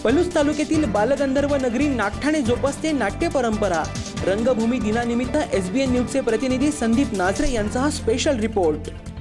पलूस तालुक्यातील बालगंधर्व नगरी नागठाणे जोपासते नाट्य परंपरा। रंगभूमी दिनानिमित्त SBN न्यूजचे प्रतिनिधी संदीप नाझरे यांचा हा स्पेशल रिपोर्ट।